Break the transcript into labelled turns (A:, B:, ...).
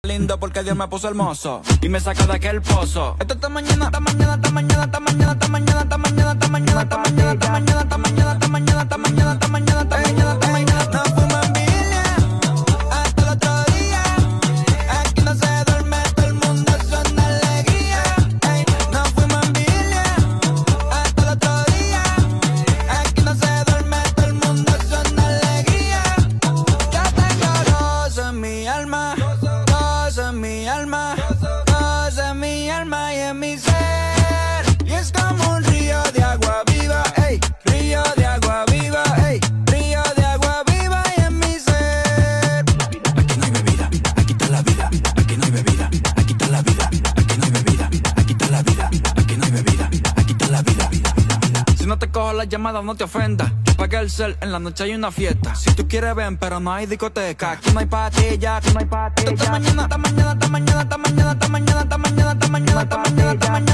A: lindo porque Dios me puso hermoso y me saca de aquel pozo. Esto esta mañana, esta mañana, esta mañana, esta mañana, esta mañana, esta mañana, esta mañana, esta mañana, esta mañana, esta mañana, esta mañana, esta mañana, esta mañana, esta mañana, esta mañana. No fuman Biblia hasta el otro día. Aquí no se duerme, todo el mundo suena alegría. No fuman Biblia hasta el otro día. Aquí no se duerme, todo el mundo suena alegría. Ya tengo gozo en mi alma, gozo en mi alma, gozo en mi alma y en mi ser. Y es como un río de agua viva, ey, río de agua viva, ey, río de agua viva y en mi ser. Aquí no hay bebida, aquí está la vida. Aquí no hay bebida, aquí está la vida. Aquí no hay bebida, aquí está la vida. Aquí no hay bebida, aquí está la vida. Si no te cojo las llamadas, no te ofendas. Yo pagué el cel, en la noche hay una fiesta. Si tú quieres ven, pero no hay discoteca. Aquí no hay patilla, aquí no hay patilla. Esta mañana, esta mañana, esta mañana, esta mañana, esta mañana, esta mañana, esta mañana, esta mañana, esta mañana.